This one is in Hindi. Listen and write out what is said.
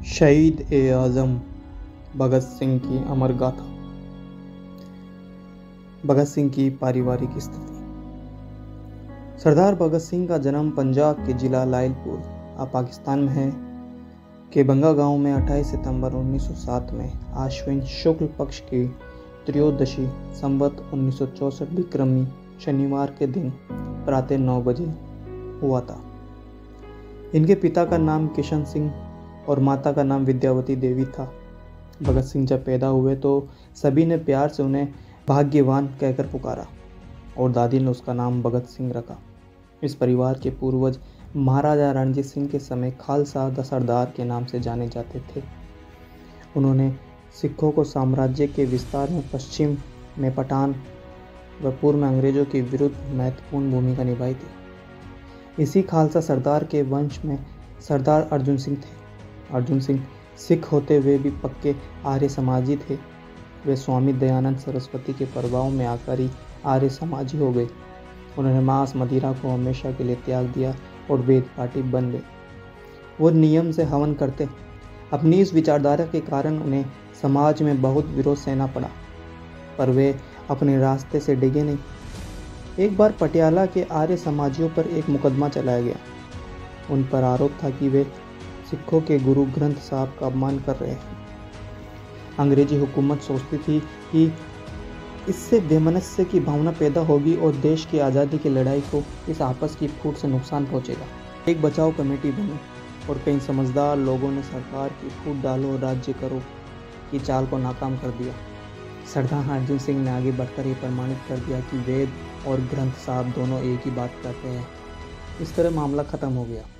शहीद ए आज़म भगत सिंह की अमर गाथा। भगत सिंह की पारिवारिक स्थिति। सरदार भगत सिंह का जन्म पंजाब के जिला लायलपुर पाकिस्तान में है के बंगा गांव में 28 सितंबर 1907 में आश्विन शुक्ल पक्ष की त्रयोदशी संवत 1964 विक्रमी शनिवार के दिन प्रातः 9 बजे हुआ था। इनके पिता का नाम किशन सिंह और माता का नाम विद्यावती देवी था। भगत सिंह जब पैदा हुए तो सभी ने प्यार से उन्हें भाग्यवान कहकर पुकारा और दादी ने उसका नाम भगत सिंह रखा। इस परिवार के पूर्वज महाराजा रणजीत सिंह के समय खालसा द सरदार के नाम से जाने जाते थे। उन्होंने सिखों को साम्राज्य के विस्तार में पश्चिम में पठान व पूर्व में अंग्रेजों के विरुद्ध महत्वपूर्ण भूमिका निभाई थी। इसी खालसा सरदार के वंश में सरदार अर्जुन सिंह थे। अर्जुन सिंह सिख होते हुए भी पक्के आर्य समाजी थे। वे स्वामी दयानंद सरस्वती के प्रभाव में आकर ही आर्य समाजी हो गए। उन्होंने मांस मदिरा को हमेशा के लिए त्याग दिया और वेद पाठी बन गए। वो नियम से हवन करते। अपनी इस विचारधारा के कारण उन्हें समाज में बहुत विरोध सहना पड़ा, पर वे अपने रास्ते से डिगे नहीं। एक बार पटियाला के आर्य समाजियों पर एक मुकदमा चलाया गया। उन पर आरोप था कि वे सिखों के गुरु ग्रंथ साहब का अपमान कर रहे हैं। अंग्रेजी हुकूमत सोचती थी कि इससे वैमनस्य की भावना पैदा होगी और देश की आज़ादी की लड़ाई को इस आपस की फूट से नुकसान पहुंचेगा। एक बचाव कमेटी बनी और कई समझदार लोगों ने सरकार की फूट डालो और राज्य करो की चाल को नाकाम कर दिया। सरदार अर्जुन सिंह ने आगे बढ़कर ये प्रमाणित कर दिया कि वेद और ग्रंथ साहब दोनों एक ही बात कहते हैं। इस तरह मामला खत्म हो गया।